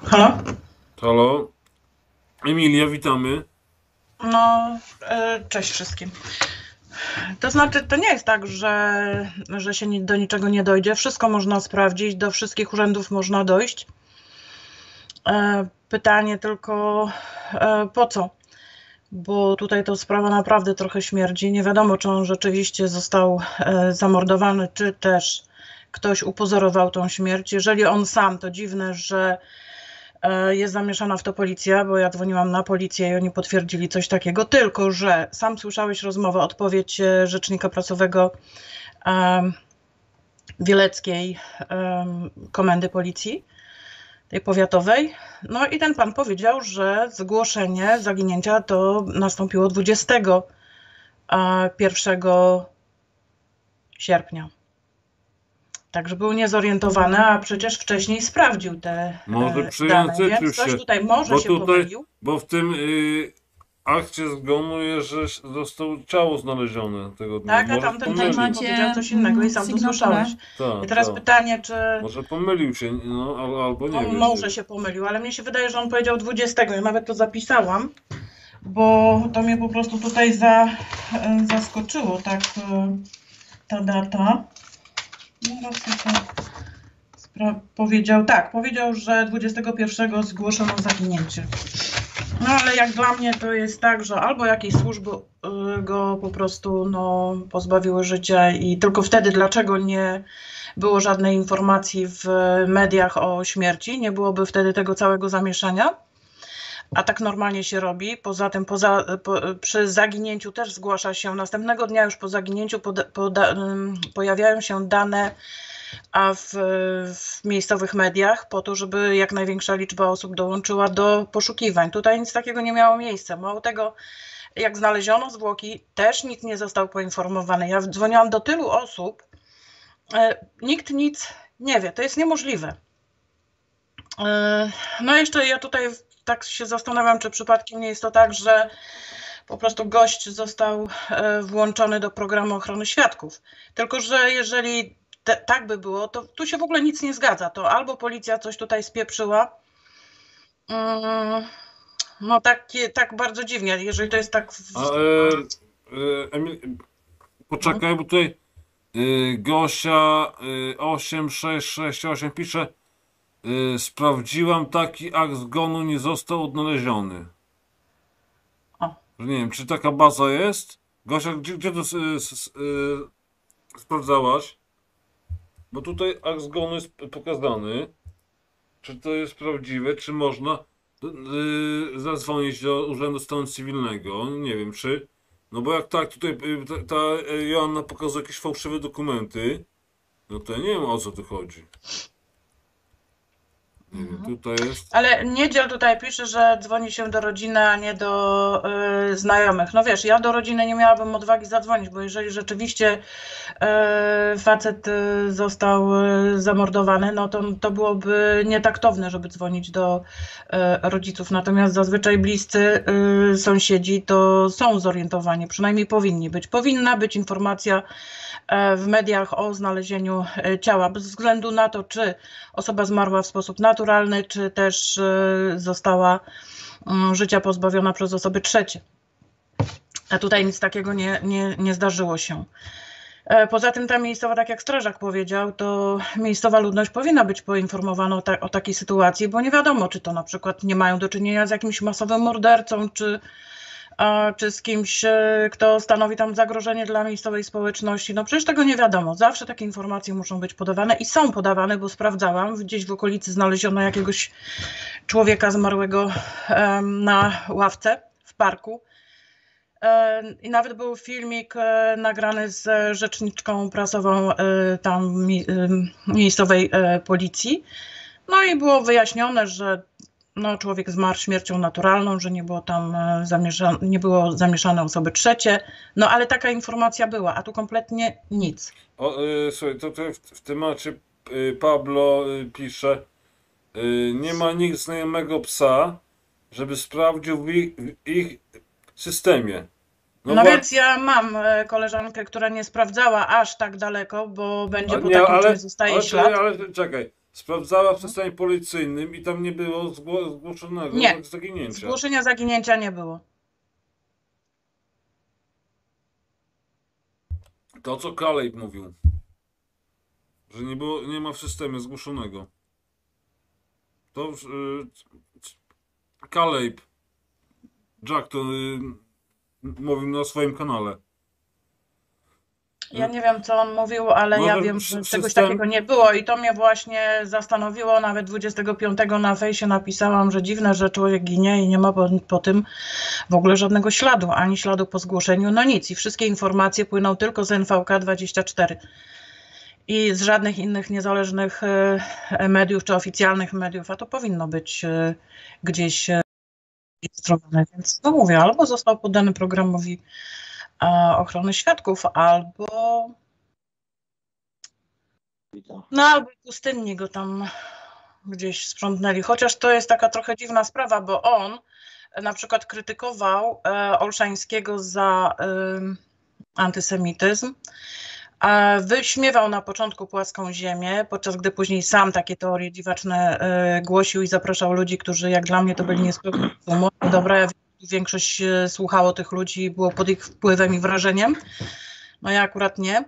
Halo? Halo, Emilia, witamy. No, cześć wszystkim. To znaczy, to nie jest tak, że się do niczego nie dojdzie. Wszystko można sprawdzić, do wszystkich urzędów można dojść. Pytanie tylko, po co? Bo tutaj to sprawa naprawdę trochę śmierdzi. Nie wiadomo, czy on rzeczywiście został zamordowany, czy też ktoś upozorował tą śmierć. Jeżeli on sam, to dziwne, że jest zamieszana w to policja, bo ja dzwoniłam na policję i oni potwierdzili coś takiego, tylko że sam słyszałeś rozmowę, odpowiedź rzecznika prasowego Wieleckiej Komendy Policji, tej powiatowej. No i ten pan powiedział, że zgłoszenie zaginięcia to nastąpiło 21 sierpnia. Także był niezorientowany, a przecież wcześniej sprawdził te Może dane, przejęzyczył więc się, coś tutaj może się pomylił. bo w tym akcie zgonu jest, że zostało ciało znalezione tego dnia. Tak, a Może tamten pomylił. też powiedział coś innego i sam to sygnaturę. słyszałeś. I Tak, teraz tak. pytanie, czy Może pomylił się, no, albo nie on wiem. może się pomylił, ale mnie się wydaje, że on powiedział 20. Ja nawet to zapisałam, bo to mnie po prostu tutaj zaskoczyło, tak, ta data. No, powiedział, że 21 zgłoszono zaginięcie. No ale jak dla mnie to jest tak, że albo jakieś służby go po prostu pozbawiły życia i tylko wtedy dlaczego nie było żadnej informacji w mediach o śmierci, nie byłoby wtedy tego całego zamieszania, a tak normalnie się robi. Poza tym przy zaginięciu też zgłasza się, następnego dnia już po zaginięciu pojawiają się dane w miejscowych mediach po to, żeby jak największa liczba osób dołączyła do poszukiwań. Tutaj nic takiego nie miało miejsca. Mało tego, jak znaleziono zwłoki, też nikt nie został poinformowany. Ja dzwoniłam do tylu osób, nikt nic nie wie. To jest niemożliwe. No jeszcze ja tutaj tak się zastanawiam, czy przypadkiem nie jest to tak, że po prostu gość został włączony do programu ochrony świadków. Tylko że jeżeli tak by było, to tu się w ogóle nic nie zgadza. To albo policja coś tutaj spieprzyła, no tak bardzo dziwnie, jeżeli to jest tak... Emil, poczekaj, bo tutaj Gosia 8668 pisze: sprawdziłam, taki akt zgonu nie został odnaleziony. O. Nie wiem, czy taka baza jest? Gosia, gdzie to sprawdzałaś? Bo tutaj akt zgonu jest pokazany. Czy to jest prawdziwe? Czy można zadzwonić do Urzędu Stanu Cywilnego? Nie wiem, czy. No bo jak tak, tutaj ta Joanna pokazuje jakieś fałszywe dokumenty, no to ja nie wiem, o co tu chodzi. Nie wiem, tutaj jest. Ale Niedziel tutaj pisze, że dzwoni się do rodziny, a nie do znajomych. No wiesz, ja do rodziny nie miałabym odwagi zadzwonić, bo jeżeli rzeczywiście facet został zamordowany, no to byłoby nietaktowne, żeby dzwonić do rodziców. Natomiast zazwyczaj bliscy sąsiedzi to są zorientowani, przynajmniej powinni być. Powinna być informacja w mediach o znalezieniu ciała, bez względu na to, czy osoba zmarła w sposób naturalny, czy też została życia pozbawiona przez osoby trzecie. A tutaj nic takiego nie zdarzyło się. Poza tym ta miejscowa, tak jak strażak powiedział, to miejscowa ludność powinna być poinformowana o takiej sytuacji, bo nie wiadomo, czy to na przykład nie mają do czynienia z jakimś masowym mordercą, czy z kimś, kto stanowi tam zagrożenie dla miejscowej społeczności. No przecież tego nie wiadomo. Zawsze takie informacje muszą być podawane i są podawane, bo sprawdzałam. Gdzieś w okolicy znaleziono jakiegoś człowieka zmarłego na ławce w parku. I nawet był filmik nagrany z rzeczniczką prasową tam miejscowej policji. No i było wyjaśnione, że człowiek zmarł śmiercią naturalną, że nie było tam zamieszane osoby trzecie. No ale taka informacja była, a tu kompletnie nic. Słuchaj, to w temacie Pablo pisze: nie ma nikt znajomego psa, żeby sprawdził w ich systemie. No więc ja mam koleżankę, która nie sprawdzała aż tak daleko, bo będzie po takim czymś zostaje ślad. Ale czekaj, sprawdzała w systemie policyjnym i tam nie było zgłoszonego Nie, zaginięcia. zgłoszenia zaginięcia nie było. To, co Kalej mówił, że nie ma w systemie zgłoszonego. To Kalej, Jack to mówił na swoim kanale. Ja nie wiem, co on mówił, ale ja wiem, że czegoś takiego nie było i to mnie właśnie zastanowiło. Nawet 25 na fejsie napisałam, że dziwne, że człowiek ginie i nie ma po tym w ogóle żadnego śladu, ani śladu po zgłoszeniu, no nic. I wszystkie informacje płyną tylko z NVK24 i z żadnych innych niezależnych mediów czy oficjalnych mediów, a to powinno być gdzieś rejestrowane. Więc no mówię, albo został poddany programowi ochrony świadków, albo albo pustynni go tam gdzieś sprzątnęli. Chociaż to jest taka trochę dziwna sprawa, bo on na przykład krytykował Olszańskiego za antysemityzm, wyśmiewał na początku płaską ziemię, podczas gdy później sam takie teorie dziwaczne głosił i zapraszał ludzi, którzy jak dla mnie to byli niespełni rozumu. Dobra, większość słuchało tych ludzi i było pod ich wpływem i wrażeniem. No ja akurat nie.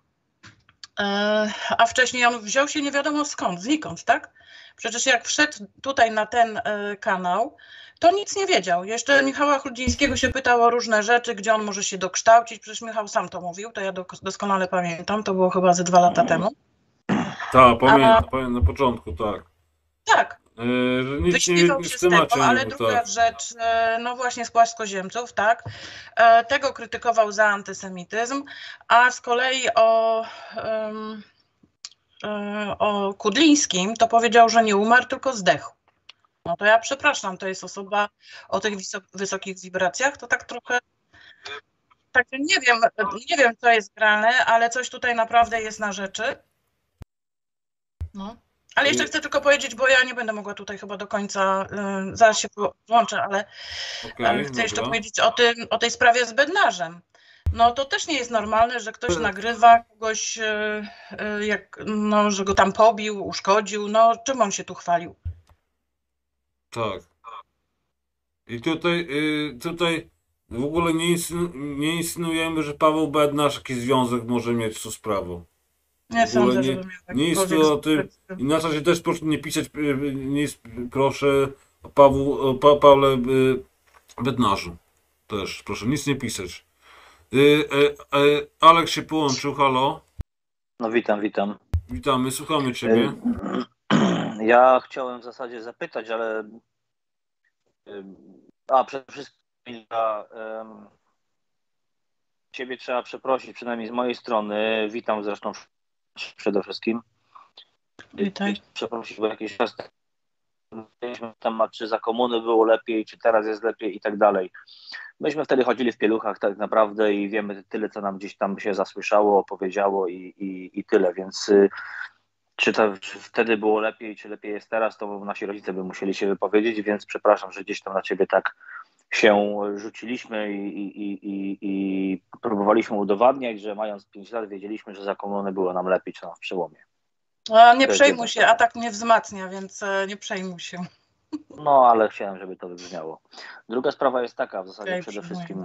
A wcześniej on wziął się nie wiadomo skąd, znikąd, tak? Przecież jak wszedł tutaj na ten kanał, to nic nie wiedział. Jeszcze Michała Chrudzińskiego się pytał o różne rzeczy, gdzie on może się dokształcić. Przecież Michał sam to mówił, to ja doskonale pamiętam. To było chyba ze 2 lata temu. Tak, pamiętam na początku, tak. Tak. Wyśmiewał się z tego, ale druga rzecz, no właśnie z płaskoziemców, tak, tego krytykował za antysemityzm, a z kolei o Kudlińskim to powiedział, że nie umarł, tylko zdechł. No to ja przepraszam, to jest osoba o tych wysokich wibracjach, to tak trochę, także nie wiem co jest grane, ale coś tutaj naprawdę jest na rzeczy. No. Ale jeszcze chcę tylko powiedzieć, bo ja nie będę mogła tutaj chyba do końca, zaraz się włączę, ale chcę jeszcze powiedzieć o tej sprawie z Bednarzem. No to też nie jest normalne, że ktoś nagrywa kogoś, że go tam pobił, uszkodził, no czym on się tu chwalił? Tak. I tutaj w ogóle nie insynuujemy, że Paweł Bednarz jakiś związek może mieć z tą sprawą. Nie sądzę, żeby miał nie istnieje o tym. I na czasie też proszę nie pisać, proszę o Pawle Bednarzu. Też proszę nic nie pisać. Aleks się połączył, halo. No witam. Witamy, słuchamy Ciebie. Ja chciałem w zasadzie zapytać, ale przede wszystkim Ciebie trzeba przeprosić, przynajmniej z mojej strony. Witam zresztą przede wszystkim. Witaj. Przeprosić, bo jakiś czas mieliśmy temat, czy za komuny było lepiej, czy teraz jest lepiej i tak dalej. Myśmy wtedy chodzili w pieluchach tak naprawdę i wiemy tyle, co nam gdzieś tam się zasłyszało, opowiedziało i tyle, więc czy wtedy było lepiej, czy lepiej jest teraz, to nasi rodzice by musieli się wypowiedzieć, więc przepraszam, że gdzieś tam na Ciebie tak się rzuciliśmy i próbowaliśmy udowadniać, że mając 5 lat wiedzieliśmy, że za komuny było nam lepiej, czy nam w przełomie. Nie przejmuj się, a tak mnie wzmacnia, więc nie przejmuj się. No, ale chciałem, żeby to wybrzmiało. Druga sprawa jest taka w zasadzie przede wszystkim.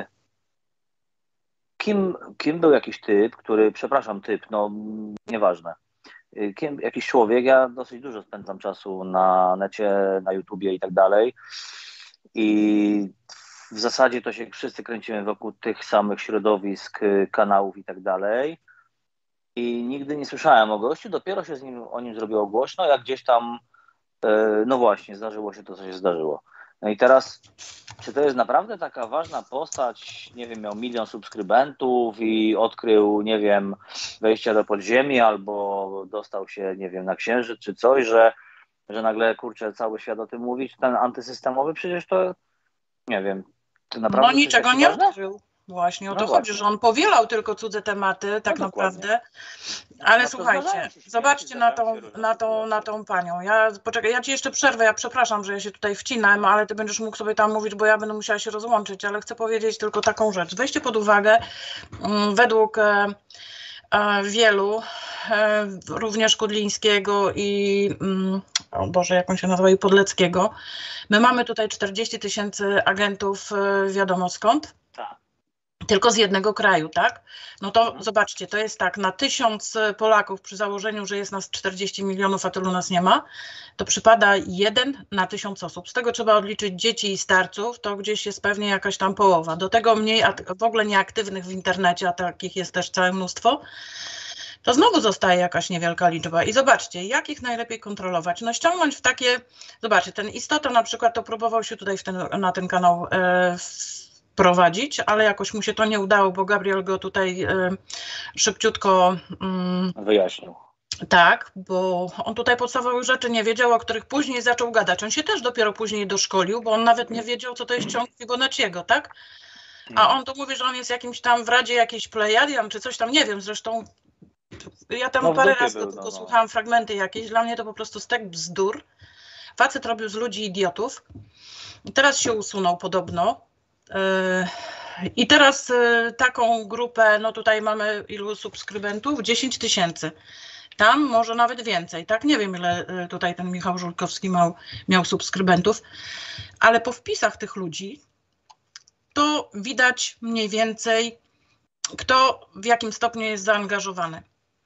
Kim był jakiś typ, który, przepraszam, no nieważne. Jakiś człowiek, ja dosyć dużo spędzam czasu na necie, na YouTubie i tak dalej. I w zasadzie to się wszyscy kręcimy wokół tych samych środowisk, kanałów i tak dalej. I nigdy nie słyszałem o gościu, dopiero się o nim zrobiło głośno, jak gdzieś tam, no właśnie, zdarzyło się to, co się zdarzyło. No i teraz, czy to jest naprawdę taka ważna postać, nie wiem, miał 1 000 000 subskrybentów i odkrył, nie wiem, wejścia do podziemi albo dostał się, nie wiem, na Księżyc czy coś, że nagle, kurczę, cały świat o tym mówi, ten antysystemowy, przecież to, nie wiem, to naprawdę no niczego nie odkrył. Właśnie o to chodzi, że on powielał tylko cudze tematy, tak naprawdę. Ale no słuchajcie, zobaczcie na tą panią. Poczekaj, ja ci jeszcze przerwę, ja przepraszam, że ja się tutaj wcinam, ale ty będziesz mógł sobie tam mówić, bo ja będę musiała się rozłączyć, ale chcę powiedzieć tylko taką rzecz. Weźcie pod uwagę, według wielu, również Kudlińskiego i o Boże, jak on się nazywa, i Podleckiego. My mamy tutaj 40 000 agentów wiadomo skąd. Tak. Tylko z jednego kraju, tak? No to zobaczcie, to jest tak, na 1000 Polaków przy założeniu, że jest nas 40 milionów, a tylu nas nie ma, to przypada 1 na 1000 osób. Z tego trzeba odliczyć dzieci i starców, to gdzieś jest pewnie jakaś tam połowa. Do tego mniej w ogóle nieaktywnych w internecie, a takich jest też całe mnóstwo. To znowu zostaje jakaś niewielka liczba. I zobaczcie, jak ich najlepiej kontrolować? No ściągnąć w takie, zobaczcie, ten Istota na przykład to próbował się tutaj na ten kanał prowadzić, ale jakoś mu się to nie udało, bo Gabriel go tutaj szybciutko wyjaśnił. Tak, bo on tutaj podstawowych rzeczy nie wiedział, o których później zaczął gadać. On się też dopiero później doszkolił, bo on nawet nie wiedział, co to jest ciąg Fibonacciego, tak? A on tu mówi, że on jest jakimś tam w Radzie jakiejś Plejadian, czy coś tam, nie wiem, zresztą ja tam parę razy tylko słuchałam fragmenty jakieś, dla mnie to po prostu stek bzdur. Facet robił z ludzi idiotów i teraz się usunął podobno. I teraz taką grupę, no tutaj mamy ilu subskrybentów? 10 000. Tam może nawet więcej, tak? Nie wiem, ile tutaj ten Michał Żurkowski miał subskrybentów, ale po wpisach tych ludzi to widać mniej więcej, kto w jakim stopniu jest zaangażowany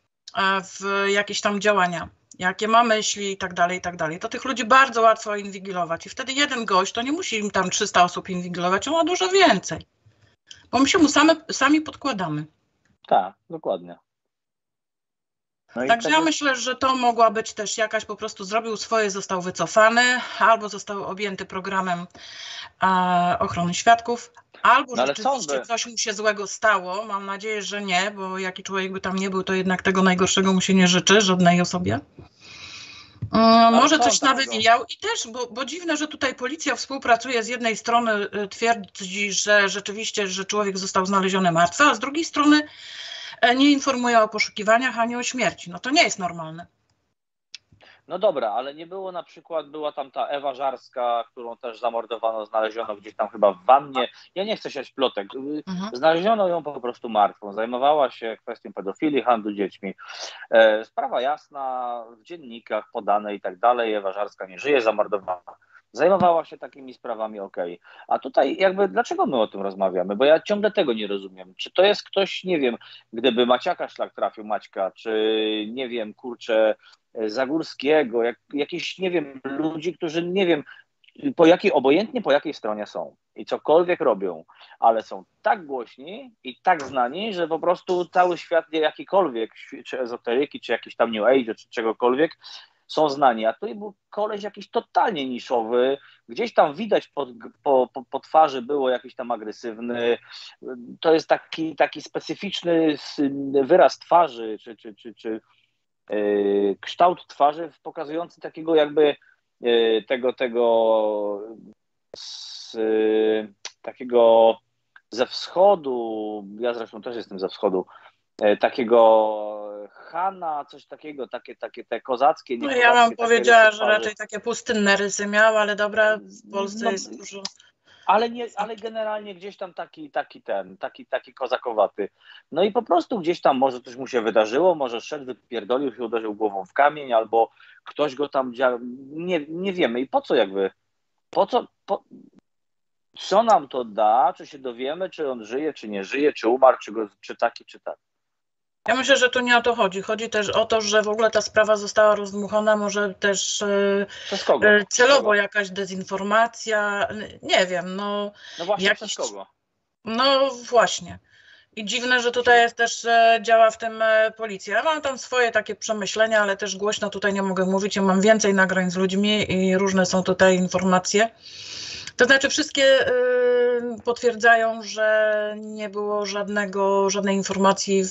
w jakieś tam działania, jakie ma myśli i tak dalej, i tak dalej. To tych ludzi bardzo łatwo inwigilować i wtedy jeden gość, to nie musi im tam 300 osób inwigilować, on ma dużo więcej, bo my się mu sami podkładamy. Tak, dokładnie. No Także ja myślę, że to mogła być też jakaś, po prostu zrobił swoje, został wycofany, albo został objęty programem ochrony świadków, albo rzeczywiście coś mu się złego stało. Mam nadzieję, że nie, bo jaki człowiek by tam nie był, to jednak tego najgorszego mu się nie życzy, żadnej osobie. Może coś nawywijał i też, bo dziwne, że tutaj policja współpracuje, z jednej strony twierdzi, że rzeczywiście, że człowiek został znaleziony martwy, a z drugiej strony nie informuje o poszukiwaniach ani o śmierci. No to nie jest normalne. No dobra, ale nie było na przykład, była tam ta Ewa Żarska, którą też zamordowano, znaleziono gdzieś tam chyba w wannie. Ja nie chcę siać plotek. Znaleziono ją po prostu martwą. Zajmowała się kwestią pedofilii, handlu dziećmi. Sprawa jasna, w dziennikach podane i tak dalej. Ewa Żarska nie żyje, zamordowana. Zajmowała się takimi sprawami, okej. A tutaj jakby dlaczego my o tym rozmawiamy? Bo ja ciągle tego nie rozumiem. Czy to jest ktoś, nie wiem, gdyby Maciaka szlak trafił, Maćka, czy nie wiem, kurczę, Zagórskiego, jakiś, nie wiem, ludzi, którzy nie wiem, obojętnie po jakiej stronie są i cokolwiek robią, ale są tak głośni i tak znani, że po prostu cały świat jakikolwiek, czy ezoteryki, czy jakiś tam New Age, czy czegokolwiek, są znani, a tutaj był koleś jakiś totalnie niszowy, gdzieś tam widać po twarzy było jakiś tam agresywny, to jest taki specyficzny wyraz twarzy, czy kształt twarzy pokazujący takiego jakby takiego ze wschodu, ja zresztą też jestem ze wschodu, takiego Hana, coś takiego, takie te kozackie. No ja bym powiedziała, że raczej takie pustynne rysy miał, ale dobra, w Polsce jest dużo. Ale generalnie gdzieś tam taki kozakowaty. No i po prostu gdzieś tam może coś mu się wydarzyło, może szedł, wypierdolił się, uderzył głową w kamień, albo ktoś go tam nie wiemy. I po co jakby, co nam to da, czy się dowiemy, czy on żyje, czy nie żyje, czy umarł, czy taki, czy tak. Ja myślę, że tu nie o to chodzi. Chodzi też o to, że w ogóle ta sprawa została rozdmuchana, może też celowo jakaś dezinformacja, nie wiem. No właśnie przez kogo? No właśnie. I dziwne, że tutaj jest też działa w tym policja. Ja mam tam swoje takie przemyślenia, ale też głośno tutaj nie mogę mówić. Ja mam więcej nagrań z ludźmi i różne są tutaj informacje. To znaczy wszystkie potwierdzają, że nie było żadnej informacji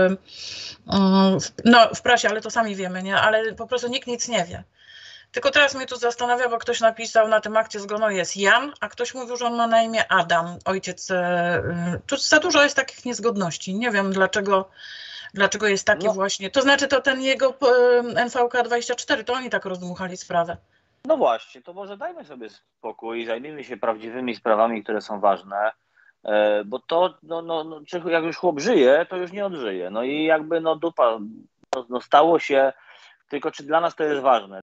w prasie, ale to sami wiemy, nie? Ale po prostu nikt nic nie wie. Tylko teraz mnie tu zastanawia, bo ktoś napisał na tym akcie zgonu jest Jan, a ktoś mówił, że on ma na imię Adam, ojciec. Tu za dużo jest takich niezgodności. Nie wiem dlaczego jest taki właśnie. To znaczy to ten jego NVK24, to oni tak rozdmuchali sprawę. No właśnie, to może dajmy sobie spokój, zajmijmy się prawdziwymi sprawami, które są ważne. Bo to, jak już chłop żyje, to już nie odżyje. No i jakby dupa, stało się, tylko czy dla nas to jest ważne?